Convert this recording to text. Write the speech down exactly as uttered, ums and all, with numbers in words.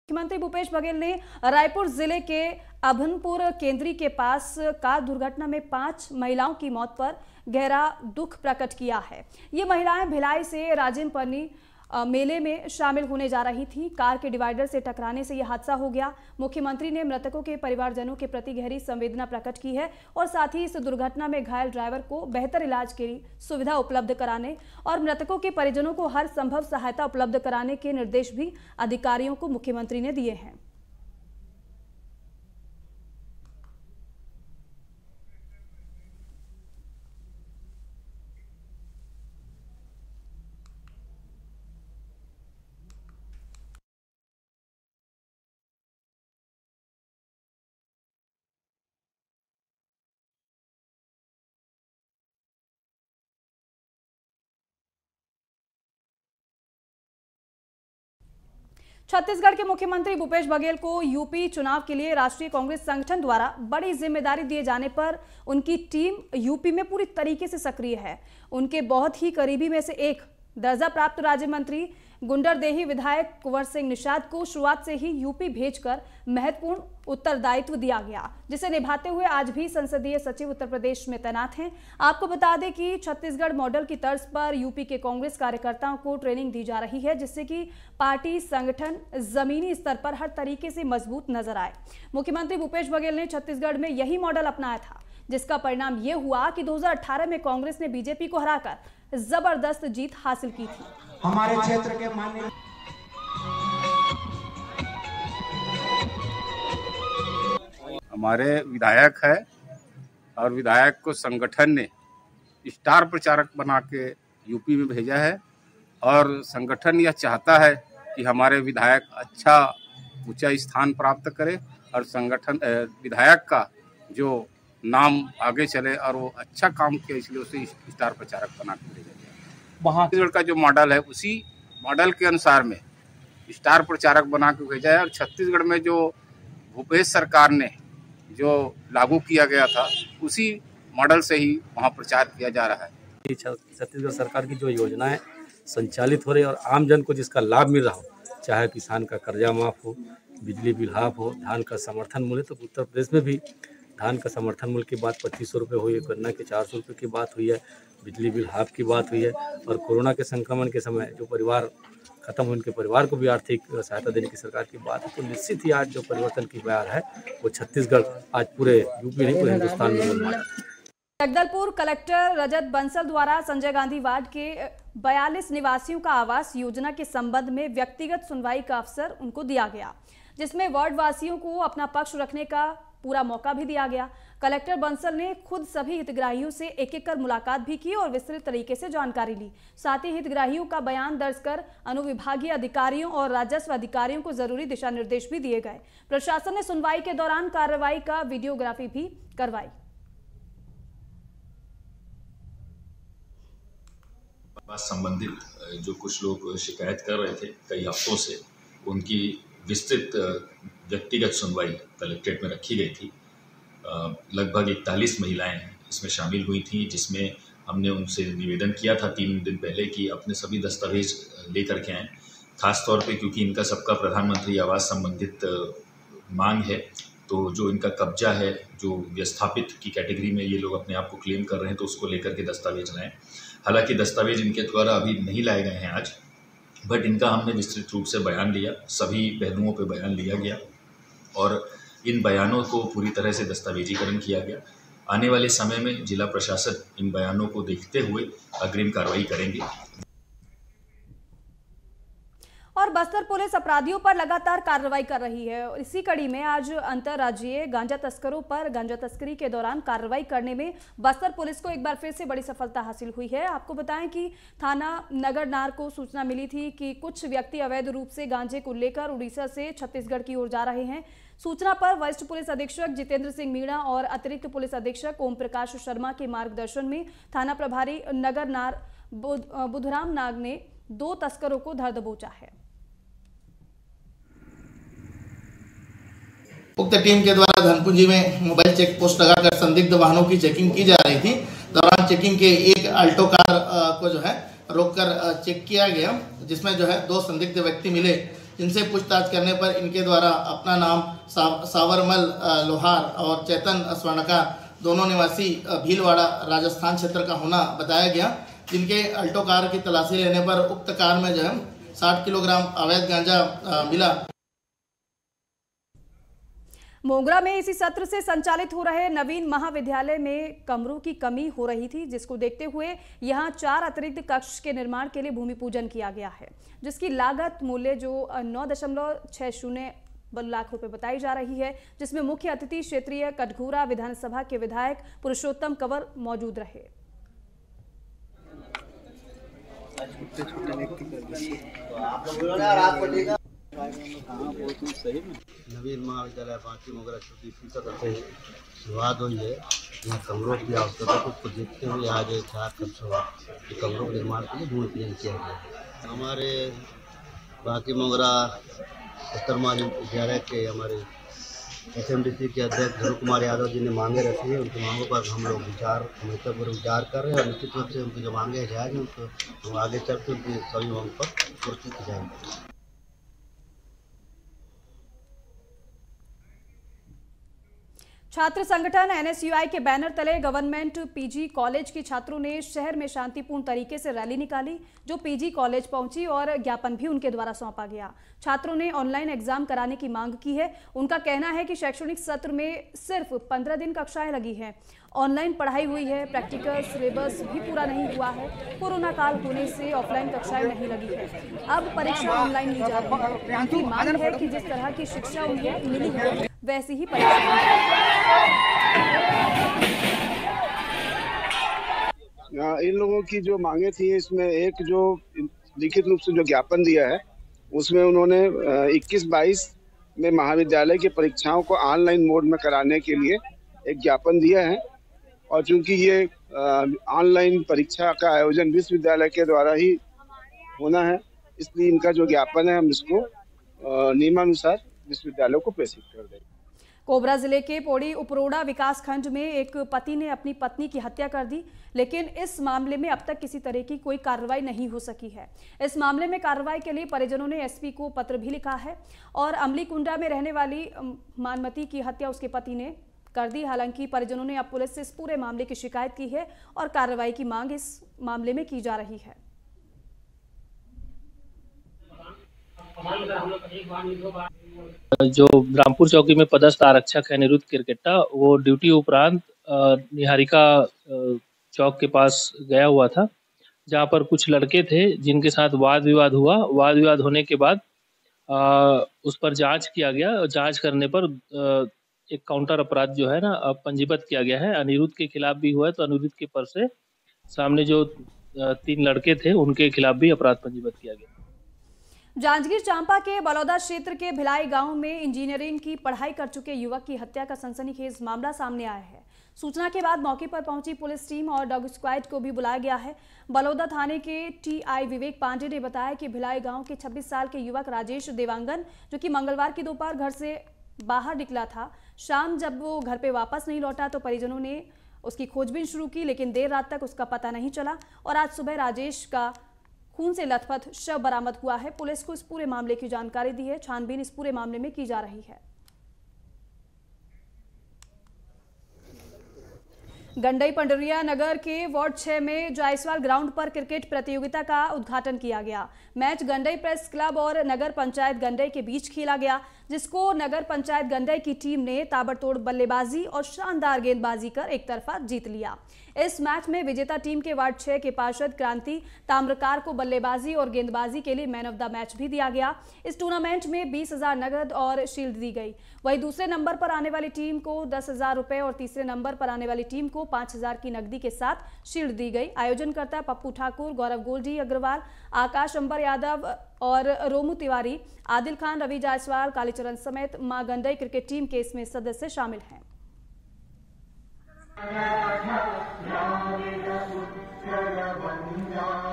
मुख्यमंत्री भूपेश बघेल ने रायपुर जिले के अभनपुर केंद्री के पास कार दुर्घटना में पांच महिलाओं की मौत पर गहरा दुख प्रकट किया है। ये महिलाएं भिलाई से राजिम पन्नी मेले में शामिल होने जा रही थी। कार के डिवाइडर से टकराने से यह हादसा हो गया। मुख्यमंत्री ने मृतकों के परिवारजनों के प्रति गहरी संवेदना प्रकट की है और साथ ही इस दुर्घटना में घायल ड्राइवर को बेहतर इलाज के लिए सुविधा उपलब्ध कराने और मृतकों के परिजनों को हर संभव सहायता उपलब्ध कराने के निर्देश भी अधिकारियों को मुख्यमंत्री ने दिए हैं। छत्तीसगढ़ के मुख्यमंत्री भूपेश बघेल को यूपी चुनाव के लिए राष्ट्रीय कांग्रेस संगठन द्वारा बड़ी जिम्मेदारी दिए जाने पर उनकी टीम यूपी में पूरी तरीके से सक्रिय है। उनके बहुत ही करीबी में से एक दर्जा प्राप्त राज्य मंत्री गुंडरदेही विधायक कुंवर सिंह निषाद को शुरुआत से ही यूपी भेजकर महत्वपूर्ण उत्तरदायित्व दिया गया, जिसे निभाते हुए आज भी संसदीय सचिव उत्तर प्रदेश में तैनात हैं। आपको बता दें कि छत्तीसगढ़ मॉडल की तर्ज पर यूपी के कांग्रेस कार्यकर्ताओं को ट्रेनिंग दी जा रही है, जिससे कि पार्टी संगठन जमीनी स्तर पर हर तरीके से मजबूत नजर आए। मुख्यमंत्री भूपेश बघेल ने छत्तीसगढ़ में यही मॉडल अपनाया था, जिसका परिणाम यह हुआ कि दो हज़ार अठारह में कांग्रेस ने बीजेपी को हराकर जबरदस्त जीत हासिल की थी। हमारे क्षेत्र के माननीय हमारे विधायक है और विधायक को संगठन ने स्टार प्रचारक बना के यूपी में भेजा है और संगठन यह चाहता है कि हमारे विधायक अच्छा ऊंचा स्थान प्राप्त करे और संगठन विधायक का जो नाम आगे चले और वो अच्छा काम किया, इसलिए उसे स्टार प्रचारक बना के भेजा गया। वहाँ छत्तीसगढ़ का जो मॉडल है उसी मॉडल के अनुसार में स्टार प्रचारक बना के भेजा है और छत्तीसगढ़ में जो भूपेश सरकार ने जो लागू किया गया था उसी मॉडल से ही वहाँ प्रचार किया जा रहा है। छत्तीसगढ़ सरकार की जो योजनाएं संचालित हो रही और आम जन को जिसका लाभ मिल रहा हो, चाहे किसान का कर्जा माफ हो, बिजली बिल हाफ हो, धान का समर्थन मूल्य, तो उत्तर प्रदेश में भी धान का समर्थन मूल्य की बात पच्चीस सौ रुपये हुई है, गन्ना के चार सौ रुपये की बात हुई है, बिजली बिल हाफ की बात हुई है और कोरोना के संक्रमण के समय जो परिवार खत्म हुए उनके परिवार को भी आर्थिक सहायता देने की सरकार की बात है। तो निश्चित ही आज जो परिवर्तन की बयार है वो छत्तीसगढ़ आज पूरे यूपी नहीं पूरे हिंदुस्तान में बोल रहा है। जगदलपुर कलेक्टर रजत बंसल द्वारा संजय गांधी वार्ड के बयालीस निवासियों का आवास योजना के संबंध में व्यक्तिगत सुनवाई का अवसर उनको दिया गया, जिसमें वार्ड वासियों को अपना पक्ष रखने का पूरा मौका भी दिया गया। कलेक्टर बंसल ने खुद सभी हितग्राहियों से एक एक कर मुलाकात भी की और विस्तृत तरीके से जानकारी ली। साथ ही हितग्राहियों का बयान दर्ज कर अनुविभागीय अधिकारियों और राजस्व अधिकारियों को जरूरी दिशा निर्देश भी दिए गए। प्रशासन ने सुनवाई के दौरान कार्रवाई का वीडियोग्राफी भी करवाई। संबंधित जो कुछ लोग शिकायत कर रहे थे कई हफ्तों से, उनकी विस्तृत व्यक्तिगत सुनवाई कलेक्ट्रेट में रखी गई थी। लगभग इकतालीस महिलाएं इसमें शामिल हुई थी, जिसमें हमने उनसे निवेदन किया था तीन दिन पहले कि अपने सभी दस्तावेज लेकर के आएँ, खासतौर पे क्योंकि इनका सबका प्रधानमंत्री आवास संबंधित मांग है। तो जो इनका कब्जा है, जो विस्थापित की कैटेगरी में ये लोग अपने आप को क्लेम कर रहे हैं, तो उसको लेकर के दस्तावेज लाएँ। हालांकि दस्तावेज इनके द्वारा अभी नहीं लाए गए हैं आज, बट इनका हमने विस्तृत रूप से बयान लिया, सभी पहलुओं पे बयान लिया गया और इन बयानों को पूरी तरह से दस्तावेजीकरण किया गया। आने वाले समय में जिला प्रशासन इन बयानों को देखते हुए अग्रिम कार्रवाई करेंगे। और बस्तर पुलिस अपराधियों पर लगातार कार्रवाई कर रही है और इसी कड़ी में आज अंतर्राज्यीय गांजा तस्करों पर गांजा तस्करी के दौरान कार्रवाई करने में बस्तर पुलिस को एक बार फिर से बड़ी सफलता हासिल हुई है। आपको बताएं कि थाना नगरनार को सूचना मिली थी कि कुछ व्यक्ति अवैध रूप से गांजे को लेकर उड़ीसा से छत्तीसगढ़ की ओर जा रहे हैं। सूचना पर वरिष्ठ पुलिस अधीक्षक जितेंद्र सिंह मीणा और अतिरिक्त पुलिस अधीक्षक ओम प्रकाश शर्मा के मार्गदर्शन में थाना प्रभारी नगरनार बुधराम नाग ने दो तस्करों को धर दबोचा है। उक्त टीम के द्वारा धनकुंजी में मोबाइल चेक पोस्ट लगाकर संदिग्ध वाहनों की चेकिंग की जा रही थी। दौरान चेकिंग के एक अल्टो कार को जो है रोककर चेक किया गया, जिसमें जो है दो संदिग्ध व्यक्ति मिले जिनसे पूछताछ करने पर इनके द्वारा अपना नाम सा, सावरमल लोहार और चेतन स्वर्णकार दोनों निवासी भीलवाड़ा राजस्थान क्षेत्र का होना बताया गया, जिनके अल्टो कार की तलाशी लेने पर उक्त कार में जो है साठ किलोग्राम अवैध गांजा मिला। मोगरा में इसी सत्र से संचालित हो रहे नवीन महाविद्यालय में कमरों की कमी हो रही थी, जिसको देखते हुए यहां चार अतिरिक्त कक्ष के निर्माण के लिए भूमि पूजन किया गया है, जिसकी लागत मूल्य जो नौ दशमलव छह शून्य लाख रुपए बताई जा रही है, जिसमें मुख्य अतिथि क्षेत्रीय कटघोरा विधानसभा के विधायक पुरुषोत्तम कंवर मौजूद रहे। नवीन महाविद्यालय बाकी मोगरा छोटी सी सत्र से शुरुआत हुई है। यहाँ कमरों की आवश्यकता को देखते हुए आज चार कमरों के निर्माण के लिए भूमि पूजन किया गया। हमारे बाकी मोगरा उत्तर विद्यालय के हमारे एस एम डी सी के अध्यक्ष ध्रुव कुमार यादव जी ने मांगे रखी है, उनकी मांगों पर हम लोग विचार महत्वपूर्ण विचार कर रहे हैं और निश्चित रूप से उनकी जो मांगे जाएंगी उनको हम आगे चलकर उनकी सभी मांगों पर पूर्ति की जाएंगी। छात्र संगठन एन एस यू आई के बैनर तले गवर्नमेंट पीजी कॉलेज के छात्रों ने शहर में शांतिपूर्ण तरीके से रैली निकाली, जो पीजी कॉलेज पहुंची और ज्ञापन भी उनके द्वारा सौंपा गया। छात्रों ने ऑनलाइन एग्जाम कराने की मांग की है। उनका कहना है कि शैक्षणिक सत्र में सिर्फ पंद्रह दिन कक्षाएं लगी हैं, ऑनलाइन पढ़ाई हुई है, प्रैक्टिकल सिलेबस भी पूरा नहीं हुआ है। कोरोना काल होने से ऑफलाइन कक्षाएं नहीं लगी है, अब परीक्षा ऑनलाइन ली जा रही है। उनकी मांग है कि जिस तरह की शिक्षा उन्हें मिली है वैसी ही परीक्षा। इन लोगों की जो मांगे थी, इसमें एक जो लिखित रूप से जो ज्ञापन दिया है उसमें उन्होंने इक्कीस बाईस में महाविद्यालय की परीक्षाओं को ऑनलाइन मोड में कराने के लिए एक ज्ञापन दिया है, और चूंकि ये ऑनलाइन परीक्षा का आयोजन विश्वविद्यालय के द्वारा ही होना है, इसलिए इनका जो ज्ञापन है हम इसको नियमानुसार विश्वविद्यालय को प्रेषित कर देंगे। कोबरा जिले के पौड़ी उपरोड़ा विकास खंड में एक पति ने अपनी पत्नी की हत्या कर दी, लेकिन इस मामले में अब तक किसी तरह की कोई कार्रवाई नहीं हो सकी है। इस मामले में कार्रवाई के लिए परिजनों ने एस पी को पत्र भी लिखा है और अमलीकुंडा में रहने वाली मानमती की हत्या उसके पति ने कर दी। हालांकि परिजनों ने अब पुलिस से इस पूरे मामले की शिकायत की है और कार्रवाई की मांग इस मामले में की जा रही है। जो रामपुर चौकी में पदस्थ आरक्षक है निरुद्ध किरकेट्टा, वो ड्यूटी उपरांत निहारिका चौक के पास गया हुआ था, जहां पर कुछ लड़के थे जिनके साथ वाद विवाद हुआ। वाद विवाद होने के बाद आ, उस पर जांच किया गया। जांच करने पर आ, एक काउंटर अपराध जो है ना पंजीबद्ध किया गया है। अनिरुद्ध के खिलाफ भी हुआ है, तो अनिरुद्ध के पर से सामने जो तीन लड़के थे उनके खिलाफ भी अपराध पंजीबद्ध किया गया। जांजगीर चांपा के बलौदा क्षेत्र के भिलाई गांव में इंजीनियरिंग की पढ़ाई कर चुके युवक की हत्या का सनसनीखेज मामला सामने आया है। सूचना के बाद मौके पर पहुंची पुलिस टीम और डॉग स्क्वाड को भी बुलाया गया है। बलौदा थाने के टी आई विवेक पांडे ने बताया कि भिलाई गांव के छब्बीस साल के युवक राजेश देवांगन, जो कि मंगलवार की दोपहर घर से बाहर निकला था, शाम जब वो घर पे वापस नहीं लौटा तो परिजनों ने उसकी खोजबीन शुरू की, लेकिन देर रात तक उसका पता नहीं चला और आज सुबह राजेश का खून से लथपथ शव बरामद हुआ है। पुलिस को इस पूरे मामले की जानकारी दी है। छानबीन इस पूरे मामले में की जा रही है। गंडई पंडरिया नगर के वार्ड छह में जायसवाल ग्राउंड पर क्रिकेट प्रतियोगिता का उद्घाटन किया गया। मैच गंडई प्रेस क्लब और नगर पंचायत गंडई के बीच खेला गया, जिसको नगर पंचायत गंडई की टीम ने ताबड़तोड़ बल्लेबाजी और शानदार गेंदबाजी कर एक तरफा जीत लिया। इस मैच में विजेता टीम के वार्ड छह के पार्षद क्रांति ताम्रकार को बल्लेबाजी और गेंदबाजी के लिए मैन ऑफ द मैच भी दिया गया। इस टूर्नामेंट में बीस हजार नगद और शील्ड दी गई। वहीं दूसरे नंबर पर आने वाली टीम को दस हजार रुपए और तीसरे नंबर पर आने वाली टीम को पांच हजार की नकदी के साथ शील्ड दी गई। आयोजनकर्ता पप्पू ठाकुर, गौरव गोल्डी अग्रवाल, आकाश अंबर यादव और रोमू तिवारी, आदिल खान, रवि जायसवाल, कालीचरण समेत मां गंडई क्रिकेट टीम के इसमें सदस्य शामिल हैं। Yeah.